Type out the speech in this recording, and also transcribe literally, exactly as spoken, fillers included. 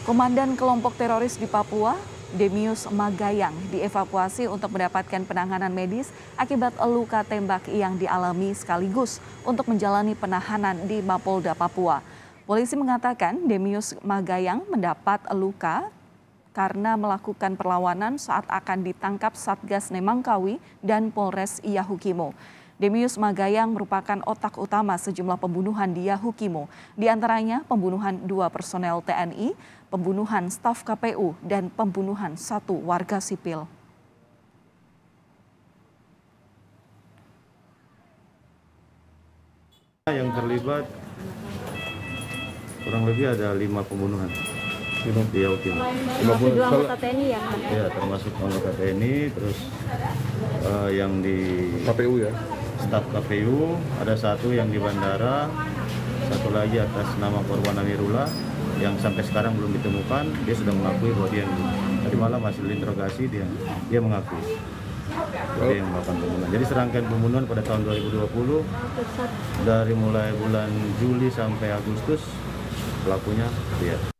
Komandan kelompok teroris di Papua, Demius Magayang, dievakuasi untuk mendapatkan penanganan medis akibat luka tembak yang dialami sekaligus untuk menjalani penahanan di Mapolda Papua. Polisi mengatakan Demius Magayang mendapat luka karena melakukan perlawanan saat akan ditangkap Satgas Nemangkawi dan Polres Yahukimo. Demius Magayang merupakan otak utama sejumlah pembunuhan di Yahukimo, di antaranya pembunuhan dua personel T N I, pembunuhan staf K P U, dan pembunuhan satu warga sipil. Yang terlibat kurang lebih ada lima pembunuhan di Yahukimo. Termasuk dua anggota T N I ya? Ya, termasuk anggota T N I, terus uh, yang di K P U ya? Staf K P U, ada satu yang di bandara, satu lagi atas nama korban Amirullah yang sampai sekarang belum ditemukan. Dia sudah mengakui bahwa dia yang tadi malam hasil interogasi dia dia mengakui dia yang melakukan pembunuhan. Jadi serangkaian pembunuhan pada tahun dua ribu dua puluh dari mulai bulan Juli sampai Agustus pelakunya dia.